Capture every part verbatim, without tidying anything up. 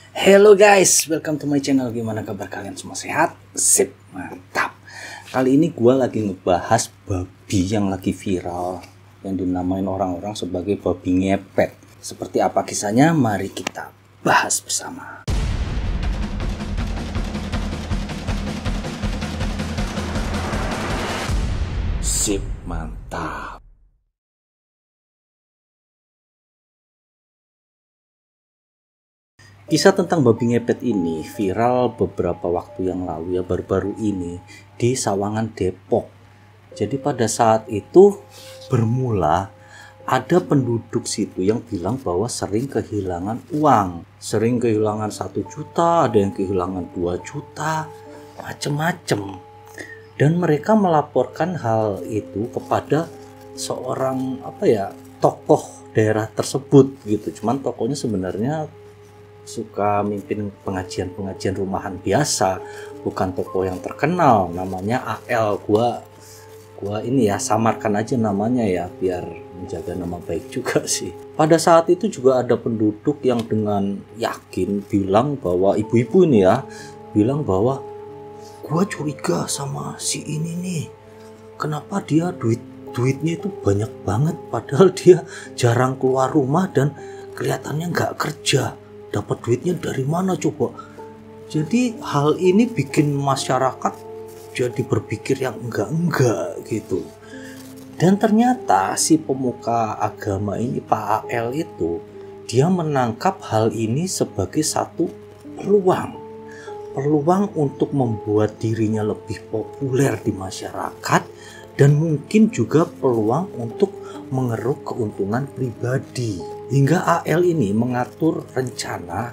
Hello guys, welcome to my channel. Gimana kabar kalian semua? Sehat? Sip, mantap. Kali ini gue lagi ngebahas babi yang lagi viral, yang dinamain orang-orang sebagai babi ngepet. Seperti apa kisahnya? Mari kita bahas bersama. Sip, mantap. Kisah tentang babi ngepet ini viral beberapa waktu yang lalu ya, baru-baru ini di Sawangan, Depok. Jadi pada saat itu bermula ada penduduk situ yang bilang bahwa sering kehilangan uang. Sering kehilangan satu juta, ada yang kehilangan dua juta, macem-macem. Dan mereka melaporkan hal itu kepada seorang apa ya, tokoh daerah tersebut gitu. Cuman tokohnya sebenarnya suka mimpin pengajian-pengajian rumahan biasa, bukan tokoh yang terkenal, namanya A L. Gua gua ini ya samarkan aja namanya ya biar menjaga nama baik juga sih. Pada saat itu juga ada penduduk yang dengan yakin bilang bahwa ibu-ibu ini ya bilang bahwa gua curiga sama si ini nih. Kenapa dia duit duitnya itu banyak banget padahal dia jarang keluar rumah dan kelihatannya nggak kerja. Dapat duitnya dari mana coba? Jadi hal ini bikin masyarakat jadi berpikir yang enggak-enggak gitu. Dan ternyata si pemuka agama ini, Pak A L itu, dia menangkap hal ini sebagai satu peluang. Peluang untuk membuat dirinya lebih populer di masyarakat dan mungkin juga peluang untuk mengeruk keuntungan pribadi. Hingga A L ini mengatur rencana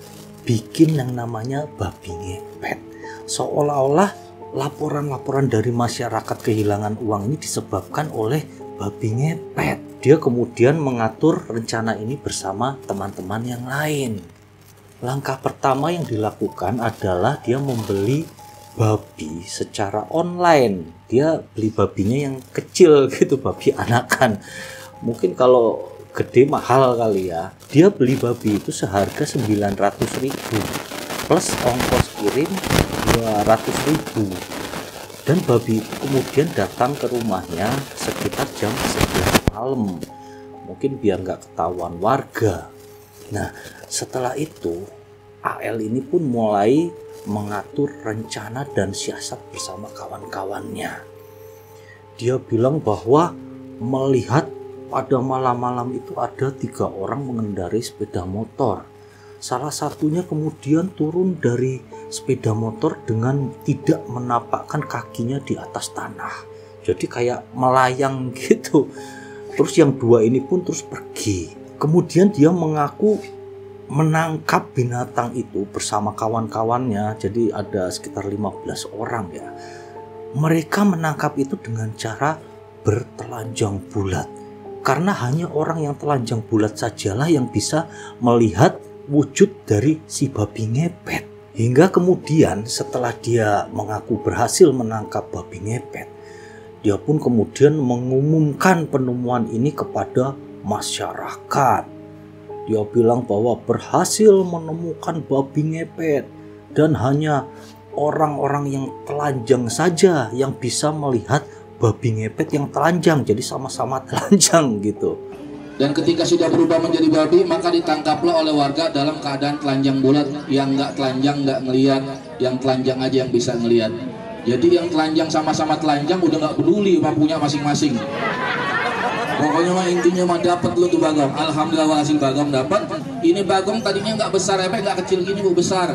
bikin yang namanya babi ngepet. Seolah-olah laporan-laporan dari masyarakat kehilangan uang ini disebabkan oleh babi ngepet. Dia kemudian mengatur rencana ini bersama teman-teman yang lain. Langkah pertama yang dilakukan adalah dia membeli babi secara online. Dia beli babinya yang kecil gitu, babi anakan. Mungkin kalau gede mahal kali ya. Dia beli babi itu seharga sembilan ratus ribu plus ongkos kirim dua ratus ribu. Dan babi itu kemudian datang ke rumahnya sekitar jam sebelas malam. Mungkin biar nggak ketahuan warga. Nah, setelah itu A L ini pun mulai mengatur rencana dan siasat bersama kawan-kawannya. Dia bilang bahwa melihat pada malam-malam itu ada tiga orang mengendarai sepeda motor. Salah satunya kemudian turun dari sepeda motor dengan tidak menapakkan kakinya di atas tanah. Jadi kayak melayang gitu. Terus yang dua ini pun terus pergi. Kemudian dia mengaku menangkap binatang itu bersama kawan-kawannya. Jadi ada sekitar lima belas orang ya. Mereka menangkap itu dengan cara bertelanjang bulat. Karena hanya orang yang telanjang bulat sajalah yang bisa melihat wujud dari si babi ngepet. Hingga kemudian setelah dia mengaku berhasil menangkap babi ngepet, dia pun kemudian mengumumkan penemuan ini kepada masyarakat. Dia bilang bahwa berhasil menemukan babi ngepet dan hanya orang-orang yang telanjang saja yang bisa melihat babi ngepet yang telanjang, jadi sama-sama telanjang gitu. Dan ketika sudah berubah menjadi babi, maka ditangkaplah oleh warga dalam keadaan telanjang bulat. Yang nggak telanjang nggak ngelihat, yang telanjang aja yang bisa ngelihat. Jadi yang telanjang sama-sama telanjang udah nggak peduli punya masing-masing. Pokoknya mah intinya mah dapat lu tuh bagong. Alhamdulillah walhasil bagong dapat. Ini bagong tadinya nggak besar, efek nggak kecil gini bu, besar.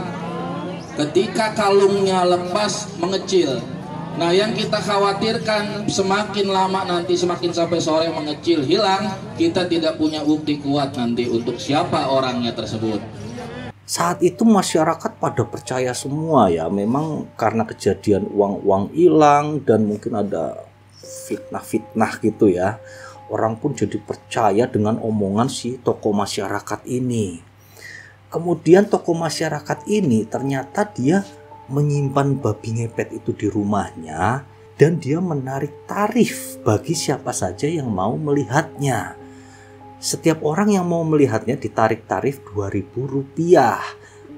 Ketika kalungnya lepas mengecil. Nah yang kita khawatirkan semakin lama nanti semakin sampai sore mengecil hilang, kita tidak punya bukti kuat nanti untuk siapa orangnya tersebut. Saat itu masyarakat pada percaya semua ya, memang karena kejadian uang-uang hilang dan mungkin ada fitnah-fitnah gitu ya. Orang pun jadi percaya dengan omongan si tokoh masyarakat ini. Kemudian tokoh masyarakat ini ternyata dia menyimpan babi ngepet itu di rumahnya dan dia menarik tarif bagi siapa saja yang mau melihatnya. Setiap orang yang mau melihatnya ditarik tarif dua ribu rupiah.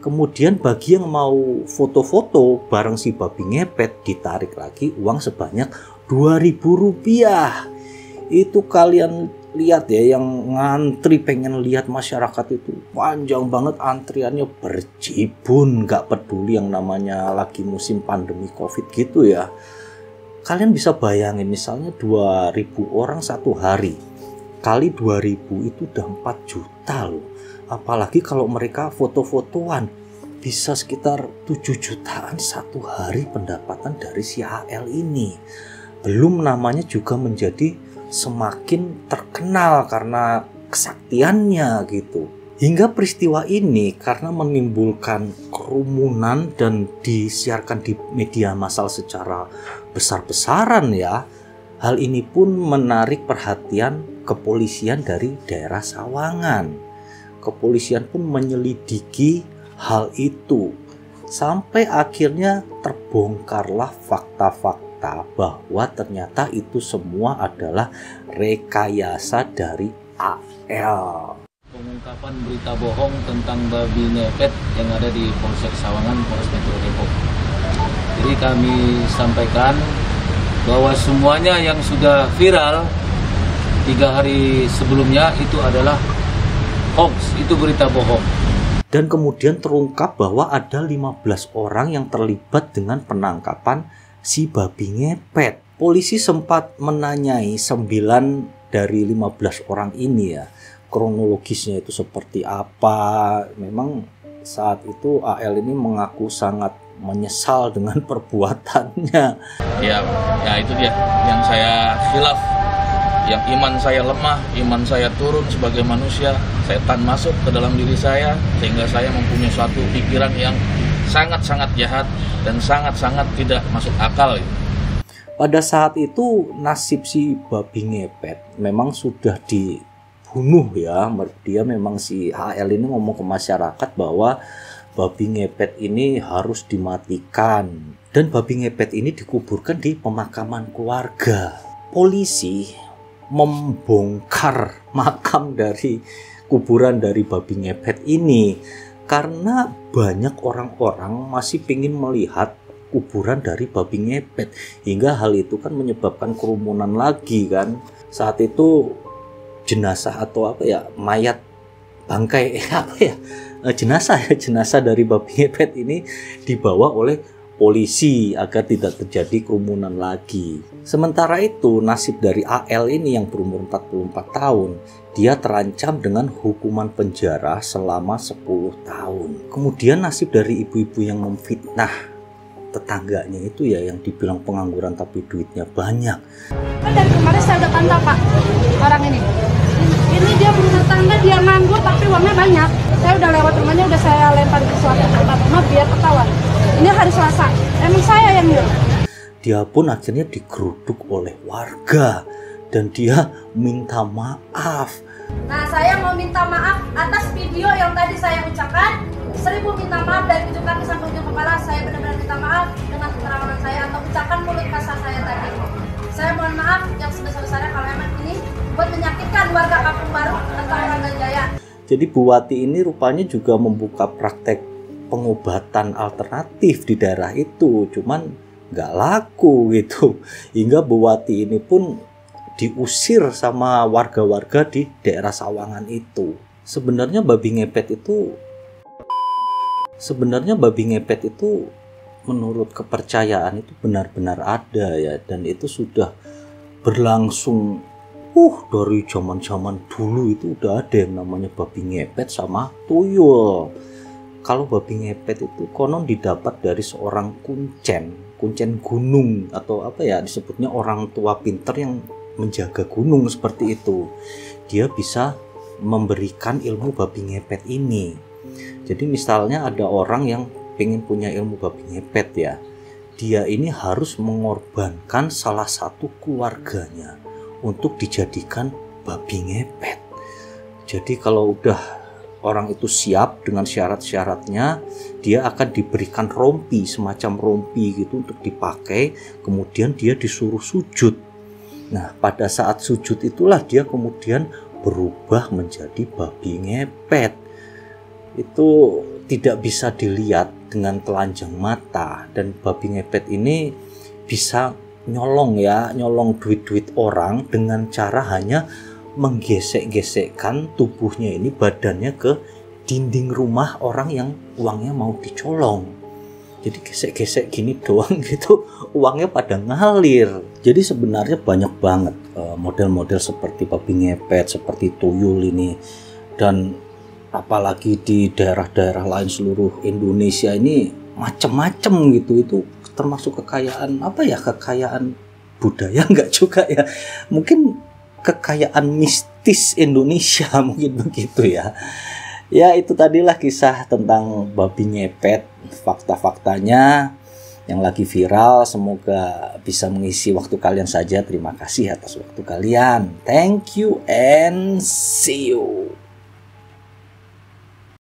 Kemudian bagi yang mau foto-foto bareng si babi ngepet ditarik lagi uang sebanyak dua ribu rupiah. Itu kalian lihat ya, yang ngantri pengen lihat masyarakat itu panjang banget antriannya berjibun, nggak peduli yang namanya lagi musim pandemi covid gitu ya. Kalian bisa bayangin misalnya dua ribu orang satu hari kali dua ribu itu udah empat juta loh. Apalagi kalau mereka foto-fotoan bisa sekitar tujuh jutaan satu hari pendapatan dari si A L ini. Belum namanya juga menjadi semakin terkenal karena kesaktiannya gitu. Hingga peristiwa ini karena menimbulkan kerumunan dan disiarkan di media massal secara besar-besaran ya. Hal ini pun menarik perhatian kepolisian dari daerah Sawangan. Kepolisian pun menyelidiki hal itu. Sampai akhirnya terbongkarlah fakta-fakta bahwa ternyata itu semua adalah rekayasa dari A L. Pengungkapan berita bohong tentang babi ngepet yang ada di Polsek Sawangan, Polres Metro Depok. Jadi kami sampaikan bahwa semuanya yang sudah viral tiga hari sebelumnya itu adalah hoax, itu berita bohong. Dan kemudian terungkap bahwa ada lima belas orang yang terlibat dengan penangkapan si babi ngepet. Polisi sempat menanyai sembilan dari lima belas orang ini ya, kronologisnya itu seperti apa. Memang saat itu A L ini mengaku sangat menyesal dengan perbuatannya. Ya, ya itu dia yang saya khilaf, yang iman saya lemah, iman saya turun sebagai manusia, setan masuk ke dalam diri saya sehingga saya mempunyai suatu pikiran yang sangat-sangat jahat dan sangat-sangat tidak masuk akal. Pada saat itu nasib si babi ngepet memang sudah dibunuh ya. Dia memang si H L ini ngomong ke masyarakat bahwa babi ngepet ini harus dimatikan. Dan babi ngepet ini dikuburkan di pemakaman keluarga. Polisi membongkar makam dari kuburan dari babi ngepet ini karena banyak orang-orang masih ingin melihat kuburan dari babi ngepet, hingga hal itu kan menyebabkan kerumunan lagi kan. Saat itu jenazah atau apa ya, mayat bangkai eh, apa ya jenazah ya jenazah dari babi ngepet ini dibawa oleh polisi agar tidak terjadi kerumunan lagi. Sementara itu nasib dari A L ini yang berumur empat puluh empat tahun, dia terancam dengan hukuman penjara selama sepuluh tahun. Kemudian nasib dari ibu-ibu yang memfitnah tetangganya itu ya, yang dibilang pengangguran tapi duitnya banyak. Kan dari kemarin saya udah pantau Pak, orang ini. Ini dia berumah tangga, dia nganggur tapi uangnya banyak. Saya udah lewat rumahnya, udah saya lempar ke suatu tempat rumah biar ketahuan. Ini hari Selasa, emang saya yang nyuruh. Dia pun akhirnya digeruduk oleh warga dan dia minta maaf. Nah, saya mau minta maaf atas video yang tadi saya ucapkan. Seribu minta maaf dari ujung kaki sampai ujung kepala. Saya benar-benar minta maaf dengan keterangan saya atau ucapan mulut kasar saya tadi. Saya mohon maaf yang sebesar-besarnya kalau emang ini buat menyakitkan warga Kampung Baru atau Rangga Jaya. Jadi Bu Wati ini rupanya juga membuka praktek pengobatan alternatif di daerah itu, cuman nggak laku gitu. Hingga Bu Wati ini pun diusir sama warga-warga di daerah Sawangan itu. Sebenarnya babi ngepet itu Sebenarnya babi ngepet itu menurut kepercayaan itu benar-benar ada ya, dan itu sudah berlangsung uh dari zaman-zaman dulu. Itu udah ada yang namanya babi ngepet sama tuyul. Kalau babi ngepet itu konon didapat dari seorang kuncen, kuncen gunung atau apa ya disebutnya, orang tua pinter yang menjaga gunung seperti itu. Dia bisa memberikan ilmu babi ngepet ini. Jadi misalnya ada orang yang pengen punya ilmu babi ngepet ya, dia ini harus mengorbankan salah satu keluarganya untuk dijadikan babi ngepet. Jadi kalau udah orang itu siap dengan syarat-syaratnya, dia akan diberikan rompi, semacam rompi gitu untuk dipakai, kemudian dia disuruh sujud. Nah, pada saat sujud itulah dia kemudian berubah menjadi babi ngepet. Itu tidak bisa dilihat dengan telanjang mata, dan babi ngepet ini bisa nyolong ya, nyolong duit-duit orang dengan cara hanya menggesek-gesekkan tubuhnya ini, badannya ke dinding rumah orang yang uangnya mau dicolong. Jadi gesek-gesek gini doang gitu, uangnya pada ngalir. Jadi sebenarnya banyak banget model-model seperti babi ngepet, seperti tuyul ini, dan apalagi di daerah-daerah lain seluruh Indonesia ini macam-macam gitu. Itu termasuk kekayaan apa ya, kekayaan budaya enggak juga ya, mungkin kekayaan mistis Indonesia mungkin begitu ya. Ya itu tadilah kisah tentang babi ngepet, fakta-faktanya yang lagi viral. Semoga bisa mengisi waktu kalian saja. Terima kasih atas waktu kalian. Thank you and see you.